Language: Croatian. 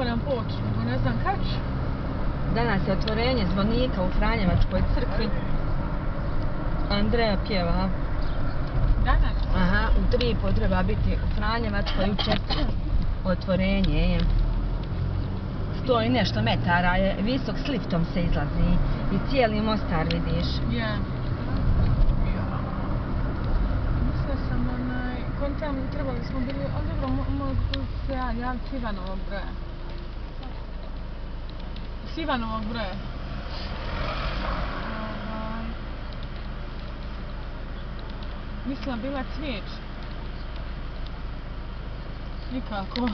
evo nam počnu, ne znam kad ću. Danas je otvorenje zvonika u Franjevačkoj crkvi. Andreja pjeva. Danas? Aha, u 3:30 treba biti u Franjevačkoj, u 4 otvorenje je. 100 i nešto metara je, visok s liftom se izlazi i cijeli Mostar vidiš. Je. Mislila sam kontam, trebali smo bili, ali dobro, mogu se ja javiti s Ivanovog broja. S Ivanovog broja. Mislila bila Cvijeć. Nikako.